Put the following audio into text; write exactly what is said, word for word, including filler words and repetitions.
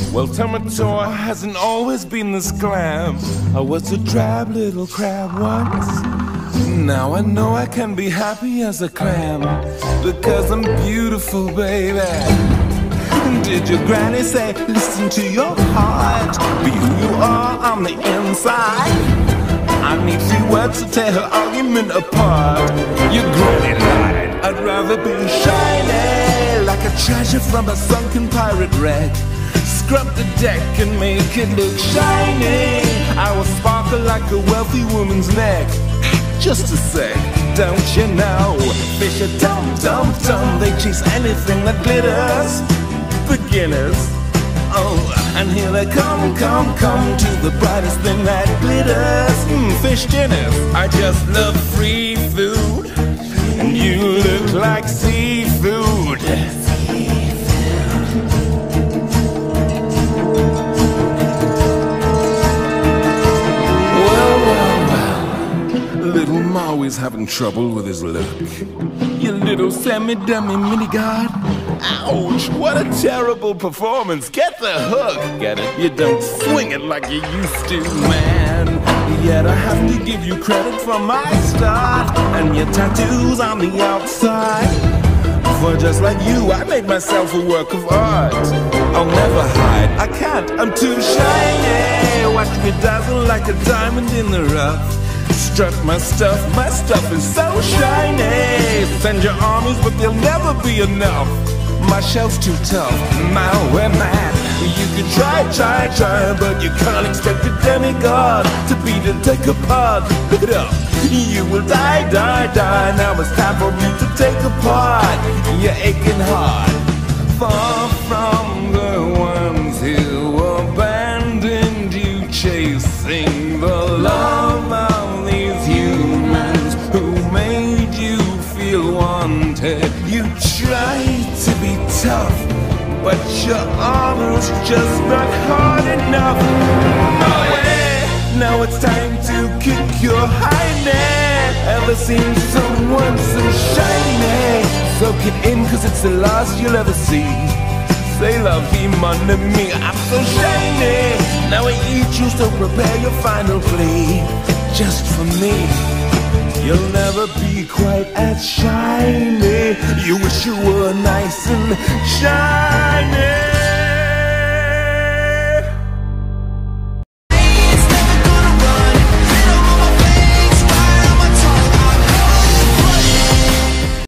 Well, Tomator hasn't always been this glam. I was a drab little crab once. Now I know I can be happy as a clam, because I'm beautiful, baby. Did your granny say, listen to your heart, be who you are on the inside? I need few words to tear her argument apart. Your granny lied. I'd rather be shiny, like a treasure from a sunken pirate wreck. Scrub the deck and make it look shiny. I will sparkle like a wealthy woman's neck. Just a sec, don't you know? Fish are dumb, dumb, dumb. They chase anything that glitters. Beginners, oh, and here they come, come, come to the brightest thing that glitters. Mm, fish dinners. I just love free food, and you look like seafood. Well, well, well, little Maui's having trouble with his look. You little semi-dummy mini-god. Ouch, what a terrible performance. Get the hook. Get it? You don't swing it like you used to, man. Yet I have to give you credit for my start and your tattoos on the outside. For just like you, I made myself a work of art. I'll never hide, I can't, I'm too shiny. Watch me dazzle like a diamond in the rough. Strut my stuff, my stuff is so shiny. Send your armies, but they'll never be enough. My shell's too tough, my we're mad. You can try, try, try, but you can't expect a demigod to beat and take apart. Look it up, you will die, die, die. Now it's time for me to take apart your aching heart. Far from the ones who abandoned you, chasing the love of these humans who made you feel wanted. You tried to be tough, but your armor's just not hard enough. No way. Now it's time to kick your highness. Ever seen someone so shiny? Soak it in, cause it's the last you'll ever see. Say la vie, mon ami, I'm so shiny. Now I eat you, so prepare your final plea. Just for me, you'll never be quite as shiny. You wish you were nice and shiny.